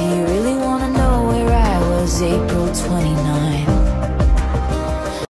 Do you really wanna know where I was April 29th?